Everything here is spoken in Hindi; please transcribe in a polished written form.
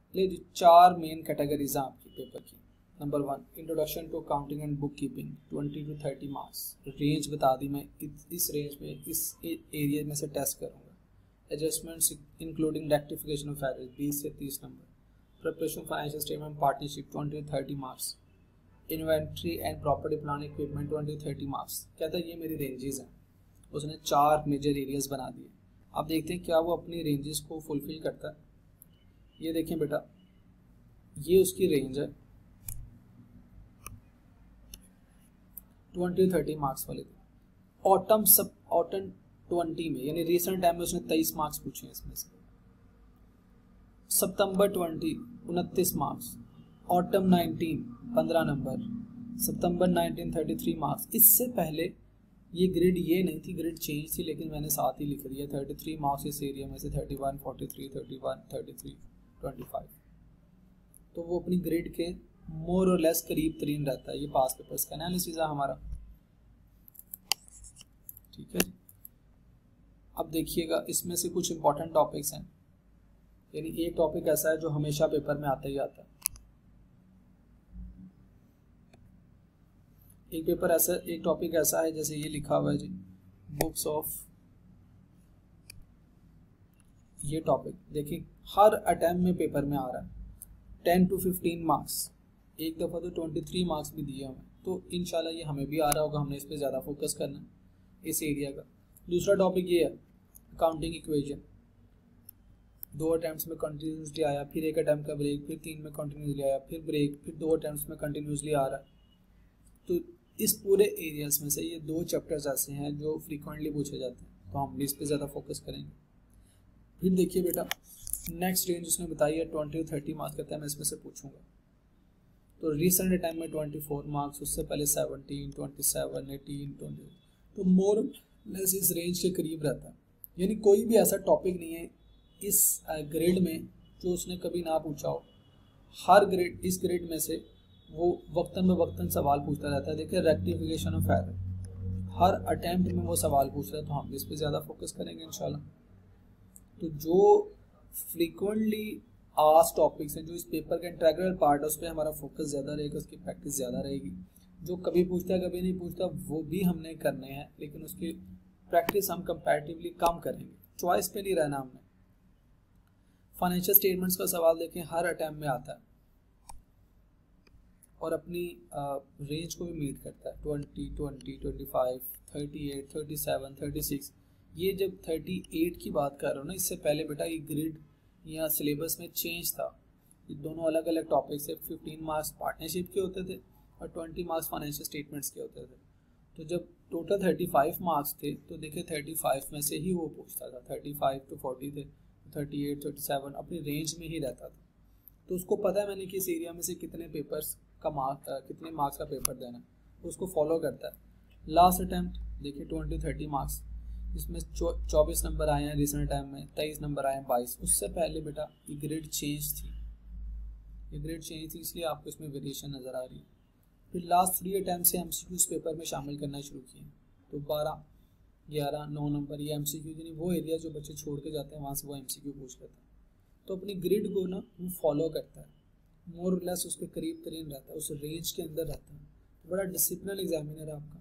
ये जो 4 मेन कैटेगरीज हैं आपकी पेपर की। Number 1 introduction to accounting and book keeping 20 to 30 marks. Range बता दी मैं, इस रेंज में इस एरिया में से टेस्ट करूँगा। Adjustments including rectification of errors 20 से 30 number. Preparation financial statement partnership 20 to 30 marks. Inventory and property plan equipment 20 to 30 marks. कहता है ये मेरी रेंजेस हैं। उसने 4 मेजर एरियाज बना दिए। अब देखते हैं क्या वो अपनी रेंजेस को फुलफिल करता है। ये देखें बेटा, ये उसकी रेंज है 20 to 30 मार्क्स वाले। ऑटम 20 में यानी रिसेंट टाइम में उसने 23 मार्क्स पूछे हैं इसमें से। सितंबर 20 29 मार्क्स। Autumn 19 15 number. सितंबर 19 33 मार्क्स। इससे पहले ये ग्रिड ये नहीं थी, ग्रिड चेंज थी, लेकिन मैंने साथ ही लिख दिया 33 मार्क्स इस एरिया में से 31 43 31 33 25। तो वो अपनी ग्रिड के मोर और लेस करीब तरीन रहता है। ये पास पेपर्स का एनालिसिस है हमारा, ठीक है जी। अब देखिएगा इसमें से कुछ इंपॉर्टेंट टॉपिक्स हैं, यानी एक टॉपिक ऐसा है जो हमेशा पेपर में आता ही आता है। एक टॉपिक ऐसा है जैसे ये लिखा हुआ है जी, बुक्स ऑफ। ये टॉपिक देखिए हर अटेम्प्ट में पेपर में आ रहा है। 10 to 15 मार्क्स, एक दफ़ा तो 23 मार्क्स भी दिए हमें, तो इंशाल्लाह ये हमें भी आ रहा होगा। हमने इस पर ज़्यादा फोकस करना है इस एरिया का। दूसरा टॉपिक ये है अकाउंटिंग इक्वेशन। 2 अटैम्प्ट्स में कंटिन्यूसली आया, फिर एक अटैम्प्ट का ब्रेक, फिर 3 में कंटिन्यूसली आया, फिर ब्रेक, फिर 2 अटैम्प्ट्स में कंटिन्यूसली आ रहा है। तो इस पूरे एरियाज में से ये 2 चैप्टर्स ऐसे हैं जो फ्रीक्वेंटली पूछे जाते हैं, तो हम भी इस पर ज़्यादा फोकस करेंगे। फिर देखिए बेटा नेक्स्ट रेंज उसने बताई है 20 to 30 मार्क्स कहता है मैं इसमें से पूछूंगा। तो रिसेंट टाइम में 24 मार्क्स, उससे पहले 17 27 18 20, तो मोर लेस इस रेंज के करीब रहता है। यानी कोई भी ऐसा टॉपिक नहीं है इस ग्रेड में जो उसने कभी ना पूछा हो। हर ग्रेड, इस ग्रेड में से वो वक्तन ब वक्तन सवाल पूछता रहता है। देखिए रेक्टिफिकेशन ऑफ एरर, हर अटेम्प्ट में वो सवाल पूछ रहा है, तो हम इस पर ज़्यादा फोकस करेंगे इंशाल्लाह। तो जो फ्रीक्वेंटली आस्क्ड टॉपिक्स हैं, जो इस पेपर का इंटीग्रल पार्ट है, उस पर हमारा फोकस ज़्यादा रहेगा, उसकी प्रैक्टिस ज़्यादा रहेगी। जो कभी पूछता है कभी नहीं पूछता वो भी हमने करने हैं, लेकिन उसकी प्रैक्टिस हम कंपैरेटिवली कम करेंगे। चॉइस पे नहीं रहना हमने। फाइनेंशियल स्टेटमेंट्स का सवाल देखें हर अटेम्प्ट में आता है और अपनी रेंज को भी मीट करता है। 20 20 25 38 37 36। ये जब 38 की बात कर रहा हूँ ना, इससे पहले बेटा ये ग्रिड या सिलेबस में चेंज था। ये दोनों अलग अलग टॉपिक से 15 मार्क्स पार्टनरशिप के होते थे और 20 मार्क्स फाइनेंशियल स्टेटमेंट्स के होते थे। तो जब टोटल 35 मार्क्स थे तो देखिए 35 में से ही वो पूछता था। 35 to 40 थे, 38 37 अपनी रेंज में ही रहता था। तो उसको पता है मैंने कि इस एरिया में से कितने पेपर्स का कितने मार्क्स का पेपर देना है, तो उसको फॉलो करता है। लास्ट अटैम्प्ट देखिए 20 to 30 मार्क्स, इसमें 24 नंबर आए हैं रिसेंट टाइम में, 23 नंबर आए हैं 22। उससे पहले बेटा ये ग्रेड चेंज थी, ये ग्रेड चेंज थी, इसलिए आपको इसमें वेरिएशन नज़र आ रही है। फिर लास्ट 3 अटैम्प्ट से एमसीक्यूज पेपर में शामिल करना शुरू किए, तो 12 11 9 नंबर ये एमसीक्यू, यानी वो एरिया जो बच्चे छोड़ के जाते हैं वहाँ से वो एमसीक्यू पूछ लेता है। तो अपनी ग्रिड को ना वो फॉलो करता है, मोर और लेस उसके करीब तरीन रहता है, उस रेंज के अंदर रहता है। तो बड़ा डिसिप्लिन एग्जामिनर है आपका।